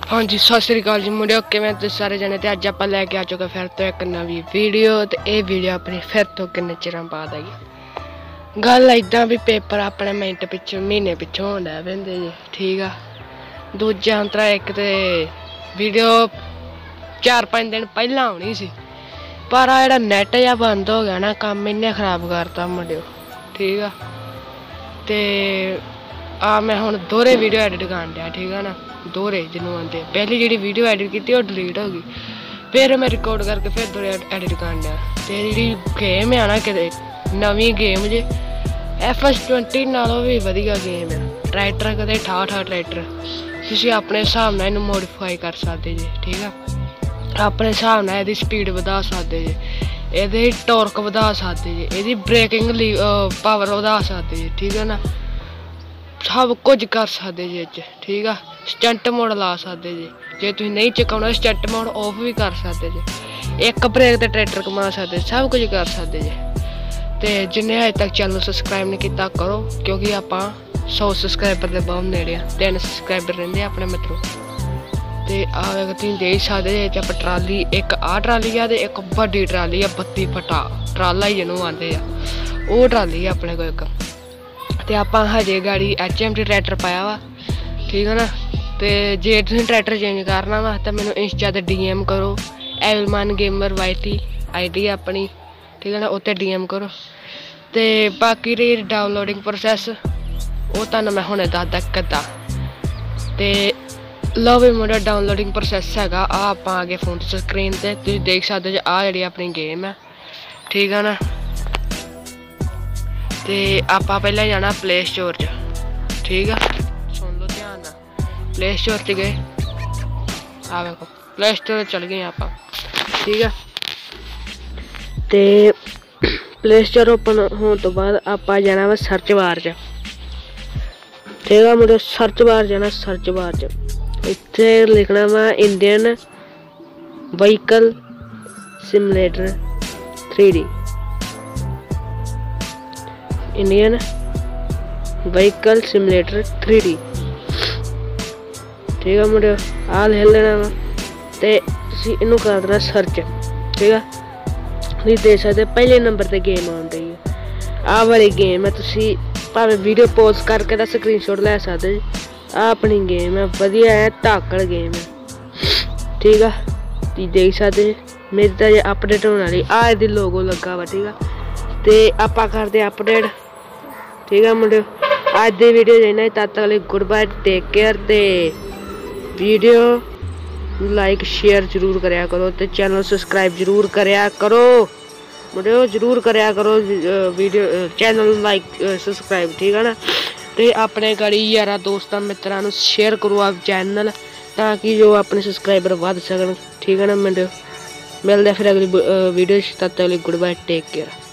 हाँ जी सत श्री अकाल जी मुंडियो किवें तुसीं सारे जने ते अज आपां लैके आ चुके फिर तो एक नवीं वीडियो ते ये वीडियो अपनी फिर तो किन्ने चिरां बाद आई गल इदां भी पेपर अपने मिंट पिछों महीने पिछों होंदा पैंदे जी ठीक आ दूजा अंतरा एक ते वीडियो 4-5 दिन पहला होनी सी पर आ जेह्ड़ा नैट जा बंद हो गया ना कम्म इन्ने खराब करता मुंडियो ठीक आ ते आ मैं हुण दोहरे वीडियो एडिट करन दिया ठीक है ना दोहरे जिन्हों आते पहली जी वीडियो एडिट की वो डिलीट हो गई फिर मैं रिकॉर्ड करके फिर दोहरे एडिट कर दिया तो जी गेम है ना कि नवी गेम जे FS20 नालों भी वधिया गेम है ट्रैक्टर कदे ठा ट्रैक्टर तुसीं अपने हिसाब नाल इहनूं मॉडिफाई कर सकते जी ठीक है अपने हिसाब नाल इहदी स्पीड वधा सकते जी इहदी टॉर्क वधा सकते जी इहदी ब्रेकिंग पावर वधा सकते जी ठीक है ना सब कुछ कर सकते जी ठीक है स्टंट मोड ला सकते जी जे तुसीं नहीं चकाउणा स्टंट मोड ऑफ भी कर सकते जी एक ब्रेक ते ट्रैक्टर घुमा सकते सब कुछ कर सकते जी ते जिन्हें अजे तक चैनल सबसक्राइब नहीं किया करो क्योंकि आपां 100 सबसक्राइबर के बहुत नेड़े आ 3 सबसक्राइबर रहिंदे अपने मित्रों ते अगर तुसीं देख सकदे जे आप ट्राली एक आ ट्राली आ ते एक बड्डी ट्राली आ 32 फटा ट्राला ही जिन्हों आंदे आ वो ट्राली है अपने को एक ते आपां हजे गाड़ी HMT ट्रैक्टर पाया वा ठीक है ना तो जे तुसीं ट्रैक्टर चेंज करना वा तो मैनूं इंस्टा ते DM करो एवलमान गेमर YT ID अपनी ठीक है ना उत्ते DM करो तो बाकी रही डाउनलोडिंग प्रोसैस वो तुहानूं मैं हुणे दसदा किद्दां ते लो भी मुंडा डाउनलोडिंग प्रोसैस हैगा आ आपां आ गए फोन ते स्क्रीन ते तुसीं देख सकदे जे आ जिहड़ी अपनी गेम है ठीक है ना ते आपां पहले जाना प्ले स्टोर च ठीक है सुन लो ध्यान नाल प्ले स्टोर च गए आ देखो प्ले स्टोर चल गए आपां ठीक है ते प्ले स्टोर ओपन होने तो बाद आपां जाना वा सर्च बार च ठीक है मुझे सर्च बार जाना सर्च बार च इत्थे लिखना वा Indian vehicle simulator 3D Indian vehicle simulator 3D ठीक है मुझे आ लिख लेना वा ते तुसीं इनू कर देना सर्च ठीक है तुसीं देख सकदे पहले नंबर ते गेम आउंदी है आ वाली गेम है तुसीं भावें वीडियो पॉज करके दा स्क्रीनशॉट लै सकदे आ अपनी गेम है वधिया है धाकड़ गेम है ठीक है तुसीं देख सकदे मेरी तो जे अपडेट होने वाली आ इहदी लोगो लगा वा ठीक है ते आपां करदे अपडेट ठीक है मुंडे आज दी वीडियो देना तब तक गुड बाय टेक केयर ते वीडियो लाइक शेयर जरूर करया करो ते चैनल सब्सक्राइब जरूर करया करो मुंडे जरूर करया करो वीडियो चैनल लाइक सब्सक्राइब ठीक है ना ते अपने गली यारा दोस्तां मित्रां नूं शेयर करो आप चैनल ताकि जो अपने सब्सक्राइबर वध सकन ठीक है ना मुंडे मिलदे फिर अगली वीडियो तब तक गुड बाय टेक केयर।